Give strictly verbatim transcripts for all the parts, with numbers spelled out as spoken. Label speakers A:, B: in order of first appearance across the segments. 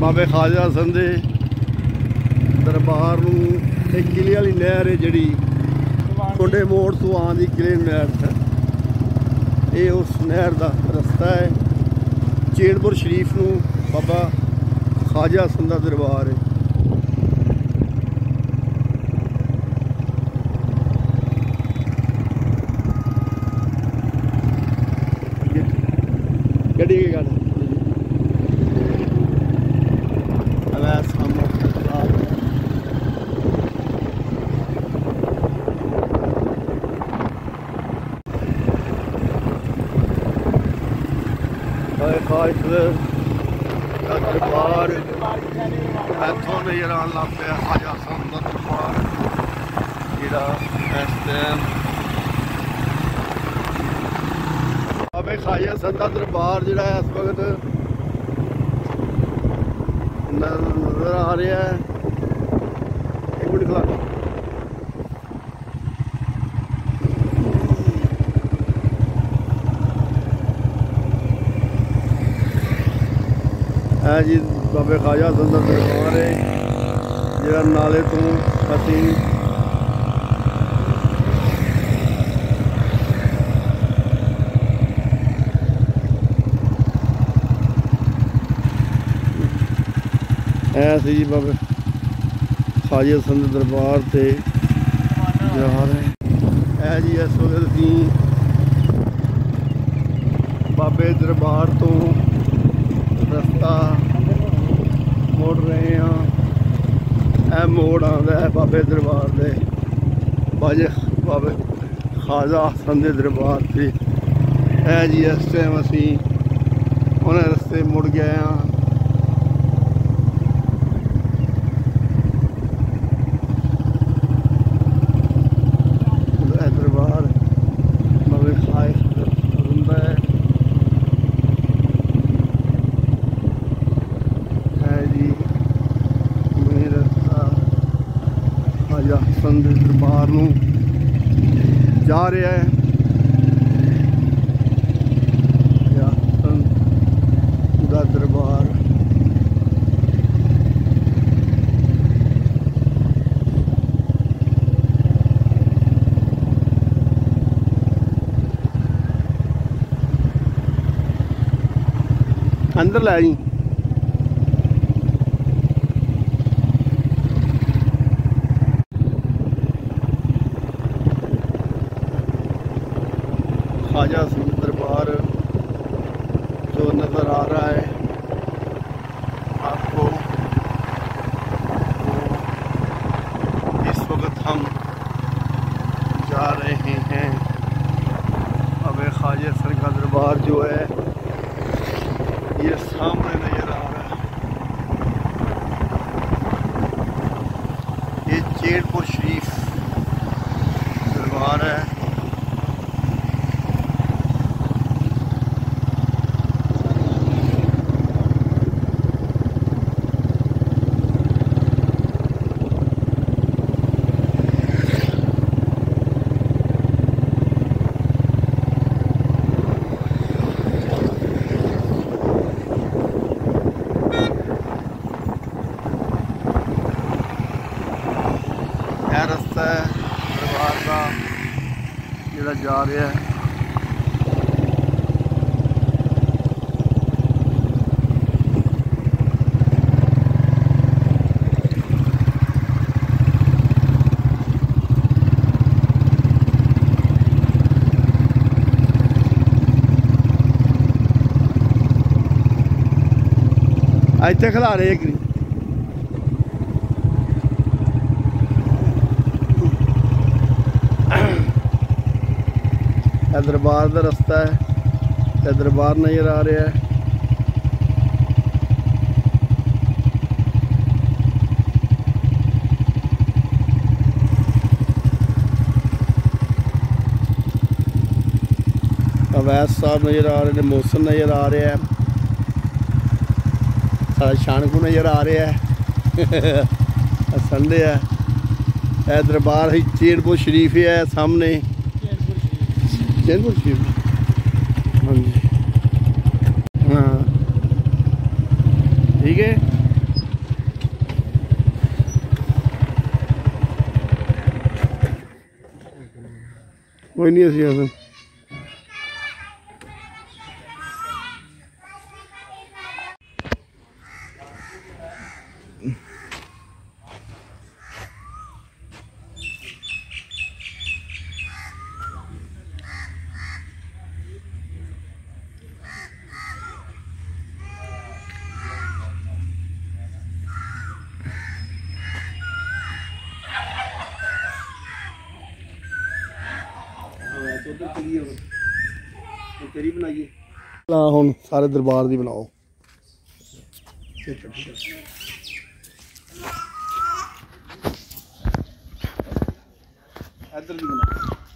A: बाबे ख्वाजा हसन दे दरबार नूं एक किले वाली नहर है जिहड़ी छोटे मोड़ तो आंदी किले नहर है, ये उस नहर का रस्ता है। चेड़पुर शरीफ नूं बाबा ख्वाजा हसन दा दरबार है। गड्डी की गल दरबार इतों नजर आन लग पाया ख्वाजा हसन दा दरबार जिहड़ा इस टाइम बाबे ख्वाजा हसन दा दरबार जिहड़ा इस वक्त नजर आ रहा है। एक मिनट खला है जी बाबे ख्वाजा हसन दा दरबार है जिहड़ा नाले तो असीं ऐसे जी बाबे ख्वाजा हसन दे दरबार से जा रहे है जी। इस वक्त असीं बाबे दरबार तो रस्ता मुड़ रहे हैं। यह मोड़ आता है बाबे दरबार से बाजे बाबे ख्वाजा हसन दे दरबार से है जी। इस टाइम असीं उन्हें रस्ते मुड़ गए हैं। दरबार बाबे ख्वाजा हसन दा ख्वाजा हसन दे दरबार नूं जा रहा है। ख्वाजा हसन दा दरबार अंदर लै जी। ख्वाजा हसन दरबार जो नज़र आ रहा है आपको, इस वक्त हम जा रहे हैं। अब ख्वाजा हसन का दरबार जो है ये सामने नज़र आ रहा है। ये चेड़पुर शरीफ दरबार है। यह रास्ता है दरबार का जिहड़ा जा रहा है। इत्थे खिला रहे एक दरबार का रास्ता है, दरबार नज़र आ रहा है। अवैस साहब नज़र आ रहे हैं, मौसम नज़र आ रहा है, सारा शानकू नज़र आ रहा है। संडे है। यह दरबार ही चेड़पुर शरीफ है सामने। चेड़पुर शरीफ हाँ जी हाँ ठीक है। कोई नहीं असी अस तेरी बनाइए ला हुण सारे दरबार दी बनाओ इधर भी बना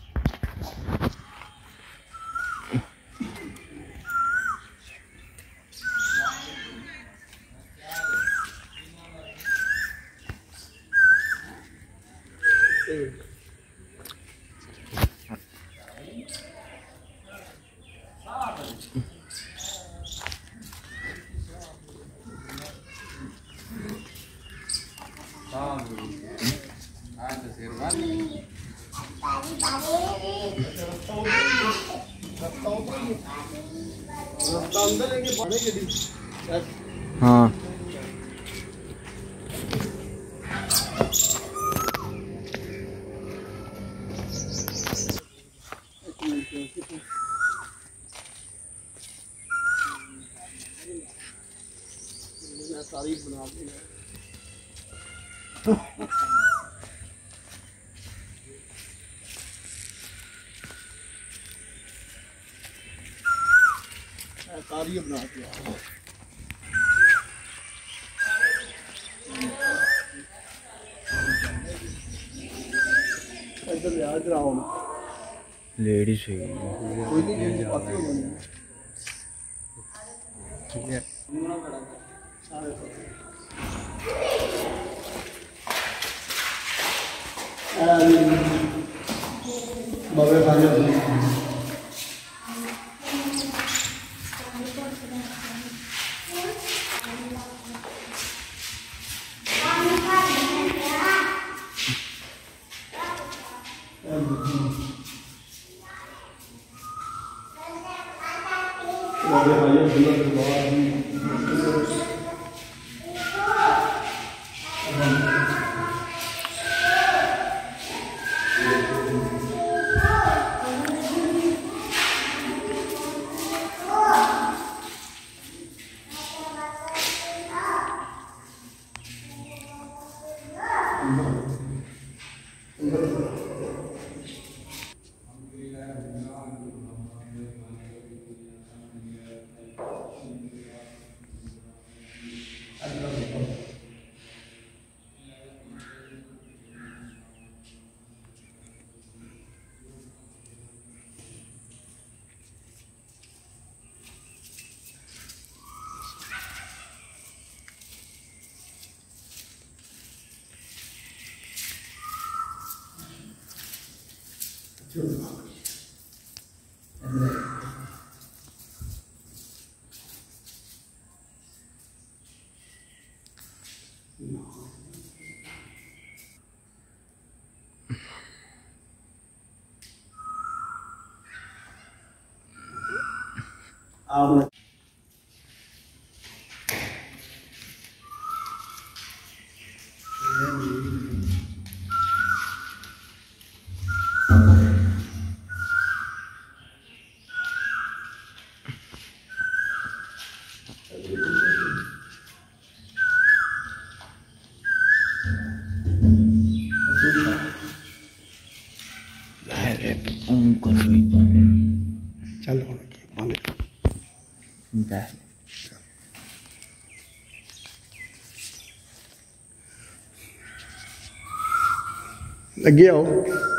A: हाँ तारीफ बना दी तारीफ बना दिया इधर याद रहो लेडीज है कोई नहीं पास हो गया ठीक है बाबे खाने आप चल लगे आओ।